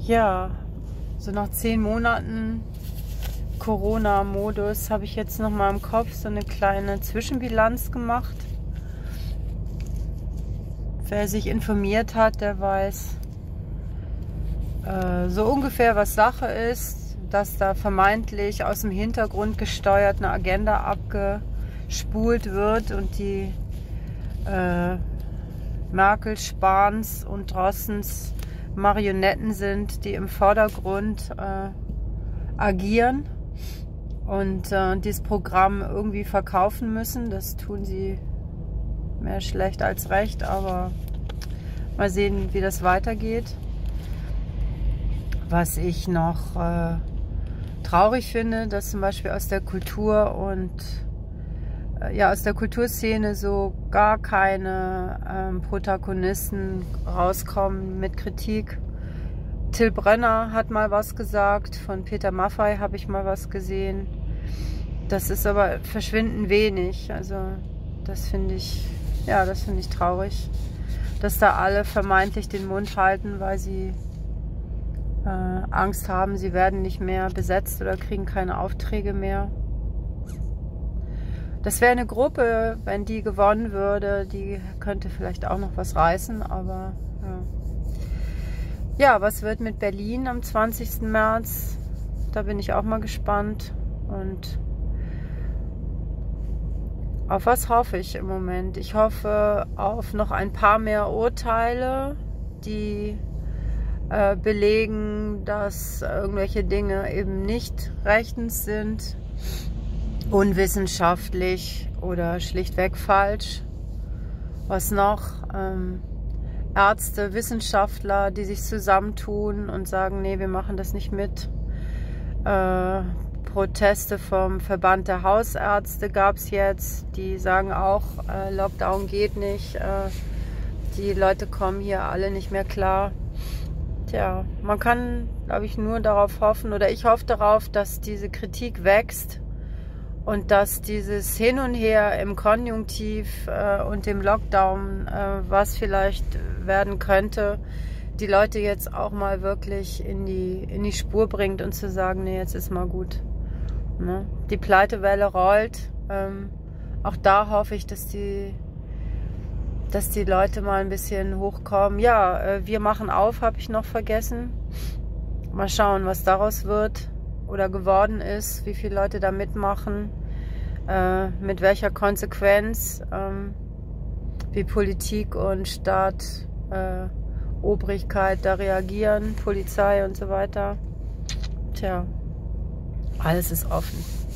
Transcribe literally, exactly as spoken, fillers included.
Ja, so nach zehn Monaten Corona-Modus habe ich jetzt noch mal im Kopf so eine kleine Zwischenbilanz gemacht. Wer sich informiert hat, der weiß äh, so ungefähr, was Sache ist, dass da vermeintlich aus dem Hintergrund gesteuert eine Agenda abgespult wird und die äh, Merkel, Spahns und Drossens Marionetten sind, die im Vordergrund äh, agieren und äh, dieses Programm irgendwie verkaufen müssen. Das tun sie mehr schlecht als recht, aber mal sehen, wie das weitergeht. Was ich noch äh, traurig finde, dass zum Beispiel aus der Kultur und äh, ja aus der Kulturszene so gar keine ähm, Protagonisten rauskommen mit Kritik. Till Brenner hat mal was gesagt, von Peter Maffay habe ich mal was gesehen. Das ist aber verschwindend wenig. Also das finde ich, ja, das finde ich traurig, dass da alle vermeintlich den Mund halten, weil sie äh, Angst haben, sie werden nicht mehr besetzt oder kriegen keine Aufträge mehr. Das wäre eine Gruppe, wenn die gewonnen würde, die könnte vielleicht auch noch was reißen, aber ja. Ja, was wird mit Berlin am zwanzigsten März? Da bin ich auch mal gespannt. Und auf was hoffe ich im Moment? Ich hoffe auf noch ein paar mehr Urteile, die äh, belegen, dass irgendwelche Dinge eben nicht rechtens sind, unwissenschaftlich oder schlichtweg falsch. Was noch? Ähm, Ärzte, Wissenschaftler, die sich zusammentun und sagen, nee, wir machen das nicht mit. Äh, Proteste vom Verband der Hausärzte gab es jetzt, die sagen auch, äh, Lockdown geht nicht, äh, die Leute kommen hier alle nicht mehr klar. Tja, man kann, glaube ich, nur darauf hoffen, oder ich hoffe darauf, dass diese Kritik wächst und dass dieses Hin und Her im Konjunktiv äh, und dem Lockdown, äh, was vielleicht werden könnte, die Leute jetzt auch mal wirklich in die, in die Spur bringt und zu sagen, nee, jetzt ist mal gut. Ne? Die Pleitewelle rollt. Ähm, auch da hoffe ich, dass die, dass die Leute mal ein bisschen hochkommen. Ja, äh, wir machen auf, habe ich noch vergessen. Mal schauen, was daraus wird oder geworden ist, wie viele Leute da mitmachen, äh, mit welcher Konsequenz, ähm, wie Politik und Staat, äh, Obrigkeit da reagieren, Polizei und so weiter. Tja, alles ist offen.